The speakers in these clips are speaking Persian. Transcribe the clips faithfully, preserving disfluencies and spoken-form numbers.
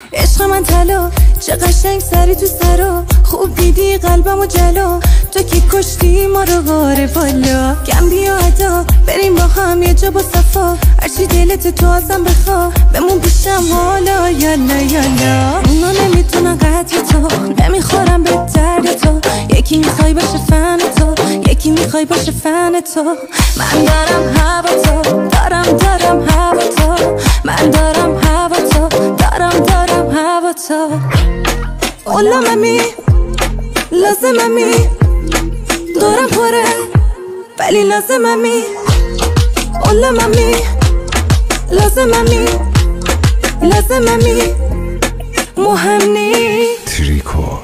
عشق من طلا چه قشنگ سری تو سرا، خوب دیدی قلبمو جلو، تو که کشتی ما رو غاره بالا. کم بیا ادا بریم با هم یه جا با صفا، هرچی دلت تو ازم بخوا بمون پیشم حالا. یالا یالا اونا نمیتونن قدر تو، نمیخورم به درد تو، یکی میخوای باشه فن تو، یکی میخوای باشه فن تو. من دارم هوا تو، دارم دارم هوا تو، من دارم هوا تو، دارم دارم هوا تو. اولا ممی لازممی، دارم پره ولی لازممی. اولا ممی لازممی، لازممی مهم نی. تریکور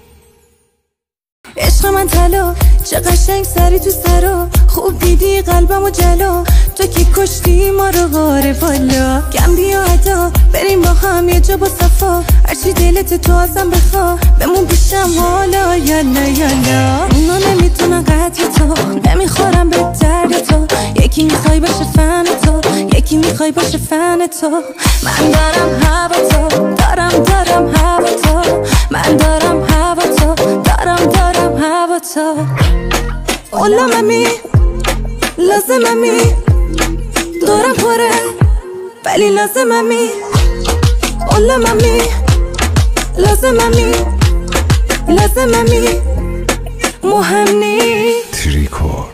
عشق من طلا چه قشنگ سری تو سرا، خوب دیدی قلبمو جلو، تو که کشتی ما رو غاره بالا. کم بیا ادا بریم با هم یه جا با صفا، هرچی دلت تو ازم بخوا بمون پیشم حالا. یالا یالا اونا نمیتونن قدر تو، نمیخورم به درد تو، یکی میخوای باشه فن تو، یکی میخوای باشه فن تو. من دارم هوا تو، دارم دارم هوا تو، من دارم هوا تو، دارم دارم هوا تو. اولا ممی لازممی، دارم پره ولی لازممی. اولا ممی لازممی، لازممی مهم نی. تریکور